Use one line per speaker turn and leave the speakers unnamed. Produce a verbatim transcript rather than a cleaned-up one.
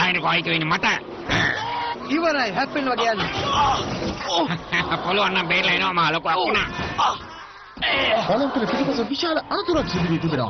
බලයිනේ කොයි කියන්නේ මට.
ඉවරයි හැප්පෙන්න වගේ යන්නේ.
පොළොව නම් බේරලා එනවා මා ලොකු අක්කුණා.
බලන්තර පිටිපස විශාල අනතුරක් සිදු වී තිබෙනවා.